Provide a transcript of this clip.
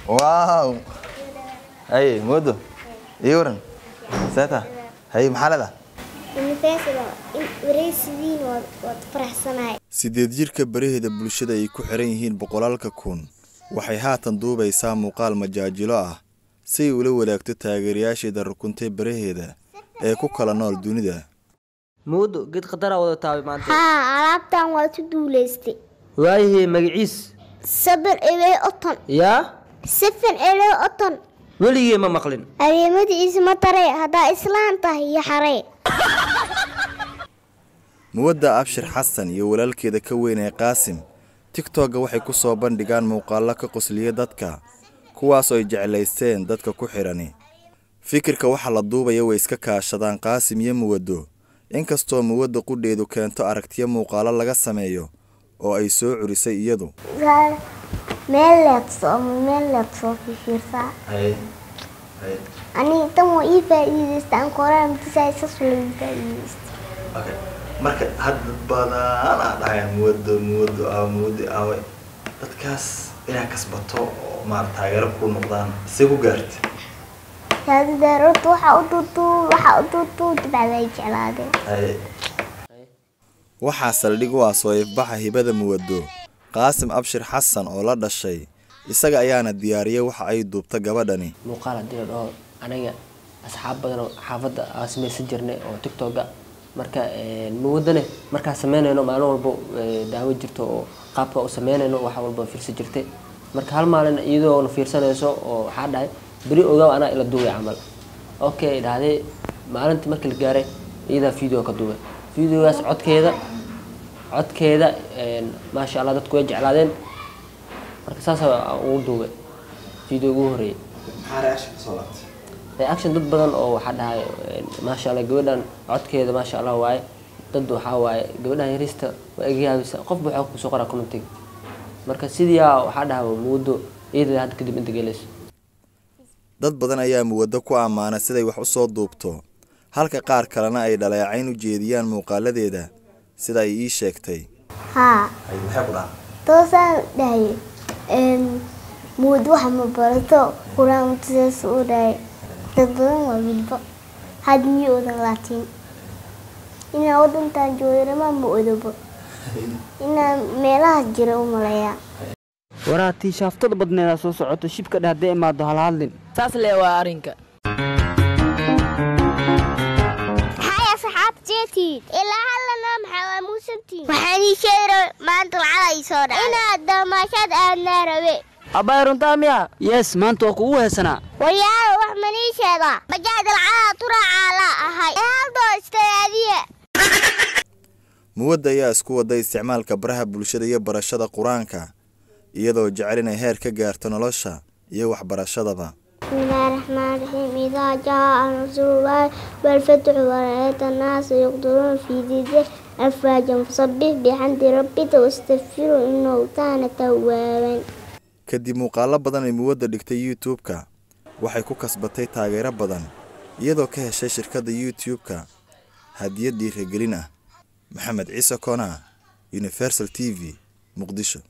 واو هاي مودو يورن ساتا هاي محلها sideed jirka baraheeda bulshada ay ku xiran yihiin boqolaalka kun waxay haatan duubaysaa muuqaal majaajilo ah si ay ula wadaagto taageerayaasheeda rukuntay baraheeda ee ku kala nool dunida moodo ged qadara wada taabay maanta alaabtan waa ku duuleystay waayahay magaciis sabir ilay oton yaa sifan ilay oton weligii ma maqlin adeemadiisa ma taray hadaa islaan tahay iyo xarey muwadda abshir xasan iyo walaalkeeda ka weyn ee qaasim tiktok waxay ku soo bandhigaan muuqaalo ka qosliya dadka kuwaas oo ay jeclaysteen dadka ku xirani fikirka waxa la duubaya way iska kaashadaan qaasim iyo muwaddo inkastoo muwadda qudheedu keento aragtiyo muuqaalo laga sameeyo oo ay soo curisay iyadu meelleedsoo fiirsaa ani tan waa ii faa'iidaystaan koraan tisaysa sulay faa'iidaystay marka hadda badan dhahay muwaddo dadkaas inaa kasbato oo maar taageero ku noqdaan si ku gaartay taageerto waxa u tuutu bacday jeclaadeen waxa saldhig u ah soo ifbaxa hibada muwaddo qaasim abshir xasan oo la dhashay isaga ayaana diyaariyay waxa ay duubta gabadhani muuqaal hadii oo anaga asxaab badan oo xaafada asmaysan jirnay oo tiktok marka muwadane marka sameynayno maalin walba daawo jirto oo qaabka u sameynayno waxa walba fiirsan jirtay marka hal maalin iyadoo oo fiirsanayso oo waxa dhahay bari ogaa ana ila duubay amal okay dhaaday maalintii markii la gaaray iyada video ka duubay videogaas codkeeda ma sha Allah dadku way jeclaadeen marka saas uu duubay video ugu horeeyay reaction dad badan oo waxa dhahay ma sha Allah gabadhan codkeeda ma sha Allah waay dad waxa waay gabadhan yarista waa igayaysa qof waxa ku soo qora comment marka sidii waxa dhahay muudo iyada had kadib inta geelayso dad badan ayaa muwaddo ku amaana siday wax u soo duubto halka qaar kalena ay dhaleecayn u jeediyaan muuqaaladeeda sida ay ii sheegtay ay maxay ku dhahay toosan dhahay muudo waxa ma barato quraan tiis u dhahay dad badan waa wilba had miyoodan laatiin ina wadantan jooyirama ma odobo ina meelaha jira u malaya waraati shaaftada badneeda soo socoto shibka dhahdee imaado hal hadlin saas lee waa arinka haya saxaab jeeti ilaa halana maxaa muusantiin waxaan ii sheegay maanta lacala ii soo dhacay inaad damaashad aadna rabe abay runtaa miya yes maanta waa kugu heesanaa wayaa wax manii sheega bajaad lacala turaaca la ahay haldo istaadiya muwadda ayaa isku waday isticmaalka baraha bulshada iyo barashada quraanka iyadoo jecel inay heer ka gaarto nolosha iyo waxbarashadaba bismillahirrahmanirrahiim idaa jaa nasrullahi wal fathu wa ra'ayta an-naasa yaqduruna fi diinihi afwaajan fasabbih bihamdi rabbika wastaghfirhu innahu kaana tawwaaban kadib muuqaalo badan ay muwadda dhigtay YouTube-ka waxay ku kasbatay taageero badan iyadoo ka heshay shirkadda YouTube-ka hadiyad dhiirigelin ah maxamed ciise koona Universal TV Muqdisho